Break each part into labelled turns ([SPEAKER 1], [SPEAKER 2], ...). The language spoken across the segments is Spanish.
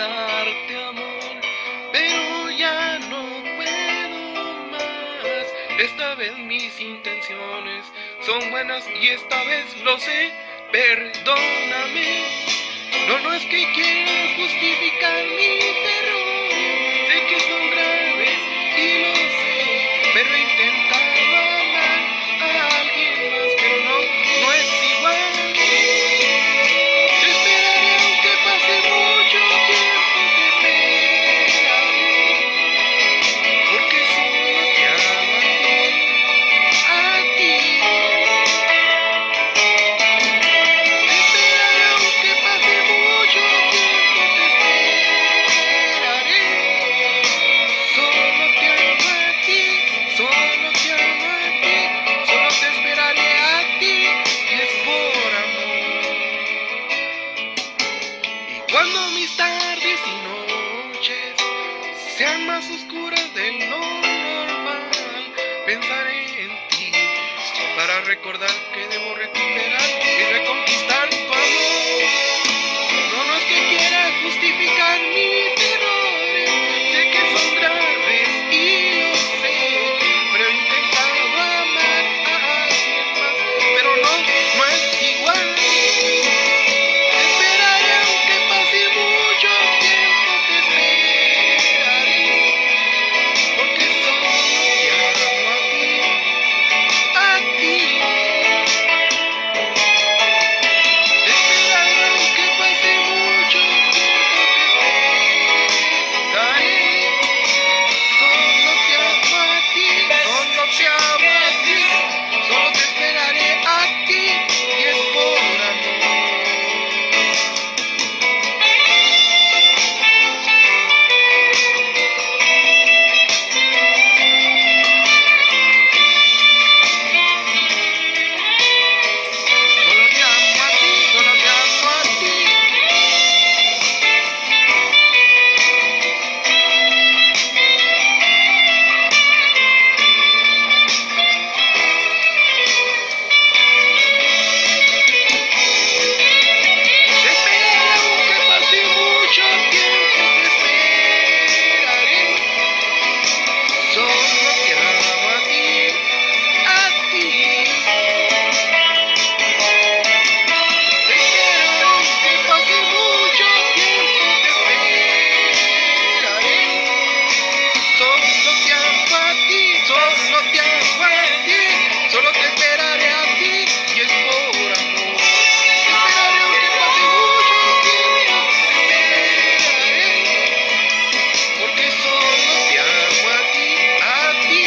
[SPEAKER 1] darte amor, pero ya no puedo más. Esta vez mis intenciones son buenas y esta vez lo sé, perdóname. No es que quiera justificar mis errores, sé que son graves y lo sé, pero he intentado amar a alguien más, pero no es igual. Te esperaré aunque pase mucho tiempo, te esperaré, porque solo te amo a ti. Te esperaré aunque pase mucho tiempo, te esperaré, solo te amo a ti, solo te amo a ti, solo te esperaré a ti y es por amor. Y cuando mis tardes y noches sean más oscuras de lo normal, pensaré en ti para recordar que debo recuperar y reconquistar tu amor. No es que quiera justificar mis errores, sé que son graves y lo sé, pero he intentado amar a alguien más, pero no es igual. Te esperaré aunque pase mucho tiempo, te esperaré, porque solo te amo a ti. Te esperaré aunque pase mucho tiempo, te esperaré, solo te amo a ti, solo te amo a ti, solo te esperaré a ti y es por amor. Solo te amo a ti, solo te amo a ti. Te esperaré aunque pase mucho tiempo, te esperaré, solo te amo a ti, a ti. Te esperaré aunque pase mucho tiempo, te esperaré, solo te amo a ti, solo te amo a ti, solo te esperaré a ti y es por amor. Te esperaré aunque pase mucho tiempo, te esperaré, porque solo te amo a ti, a ti.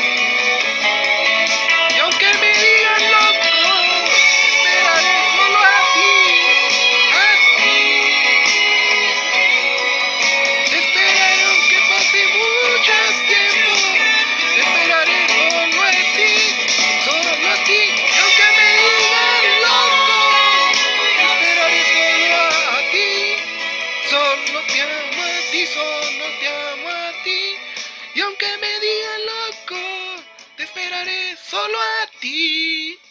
[SPEAKER 1] Y aunque me digan loco, te esperaré solo a ti, a ti. Te esperaré aunque pase mucho tiempo, te esperaré solo a ti, solo a ti. Y aunque me digan loco, te esperaré solo a ti, solo te amo a ti, solo te amo a ti. Y aunque me digan loco, te esperaré solo a ti.